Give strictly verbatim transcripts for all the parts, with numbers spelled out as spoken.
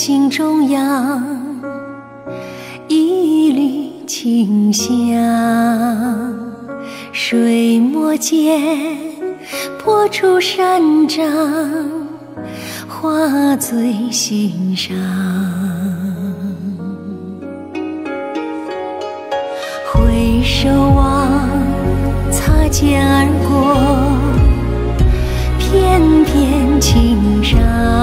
心中央，一缕清香，水墨间破出山掌，化醉心上。回首望，擦肩而过，片片轻伤。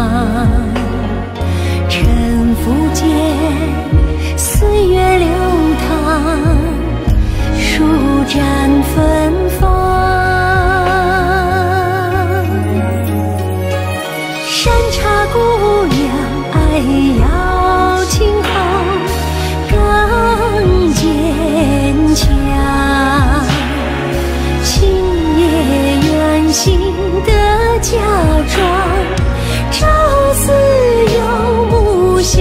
沉浮间，岁月流淌，舒展芬芳。山茶姑娘，爱要今后更坚强。今夜远行的嫁妆，朝思有暮想。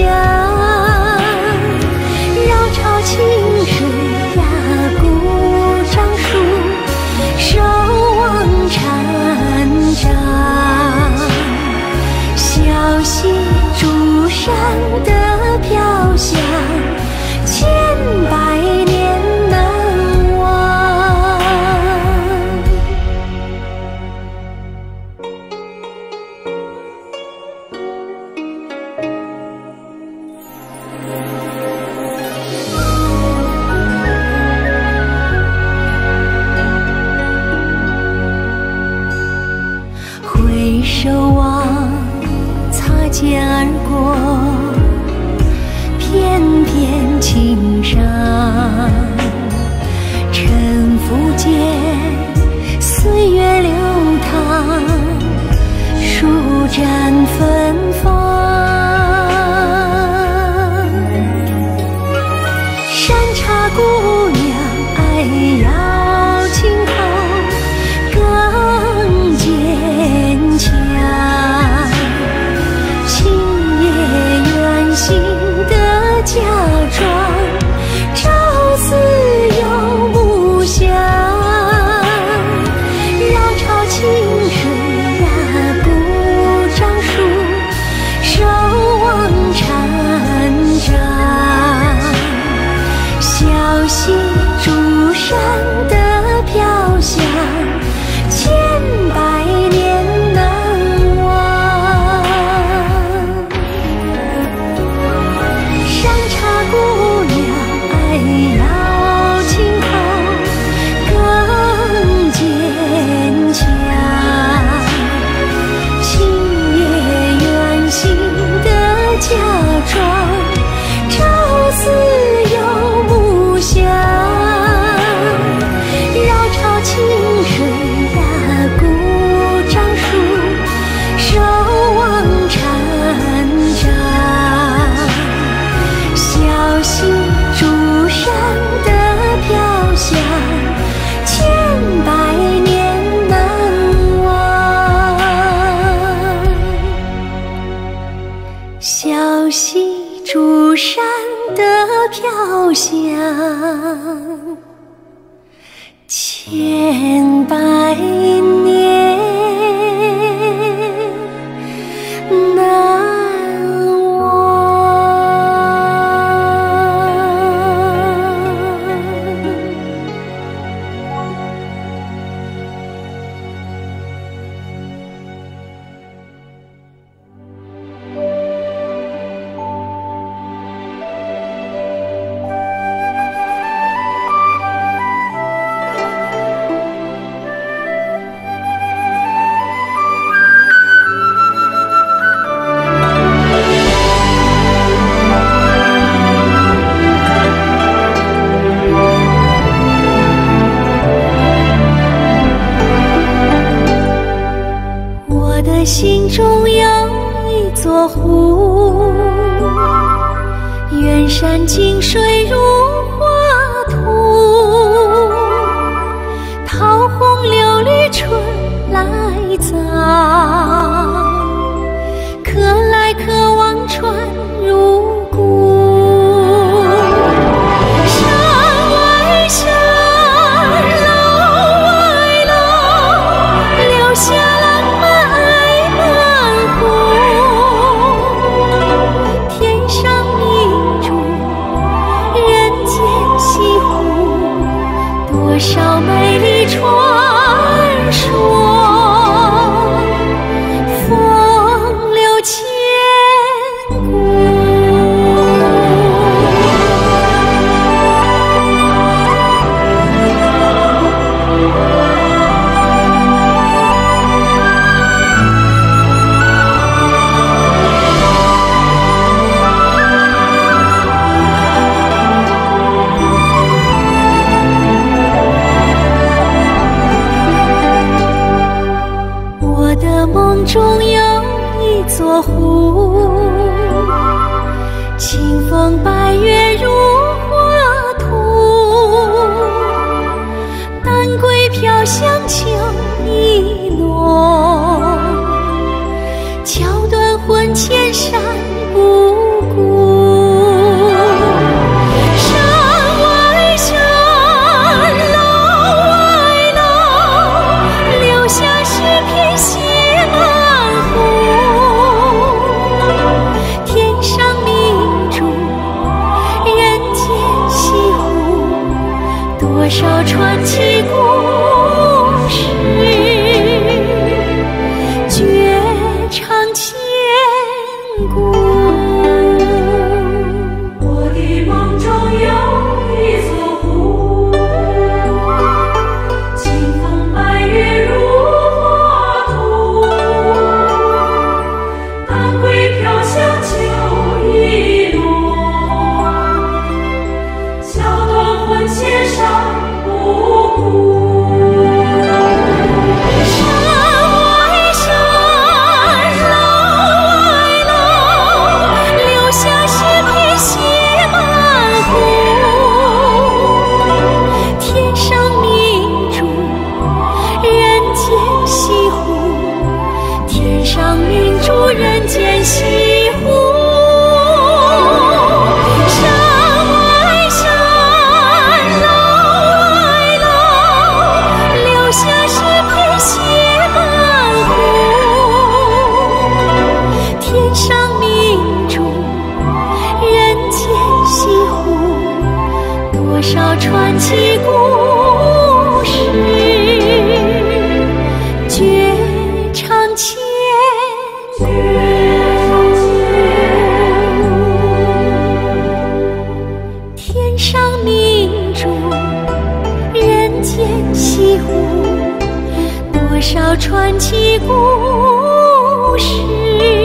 绕潮清水呀，古樟树，守望禅杖。小溪竹山的飘香，千百年难忘。回首望，擦肩而过，片片轻伤。沉浮间，岁月流淌，舒展芬芳。山茶姑娘，爱要今后更坚强。新的嫁妆，朝思有暮想。绕潮清水呀，古樟树，守望禅杖。小溪竹山的飘香，千百年难忘。山茶姑娘，爱要今后更坚强。今夜远行的嫁妆，朝思有暮想。绕潮清水呀，古樟树，守望禅杖。小溪竹山的飘香，千百年难忘。小溪竹山的飘香，千百年难忘。心中有一座湖，远山近水如画图。桃红柳绿春来早，可来可往船入谷。山外山，楼外楼，留下浪漫爱满湖。 多少美丽传说，风流千古。梦中有一座湖，清风白月如画图，丹桂飘香秋意浓，桥断魂牵山不顾。山外山，楼外楼，留下诗篇写多少传奇故事，绝唱千古。我的梦中有一座湖，清风白月如画图，丹桂飘香秋意浓，桥断魂牵山不顾。山外山，楼外楼，留下诗篇写满湖。天上明珠，人间西湖，天上明珠，人间西湖。多少传奇故事，绝唱千古。天上明珠，人间西湖，多少传奇故事。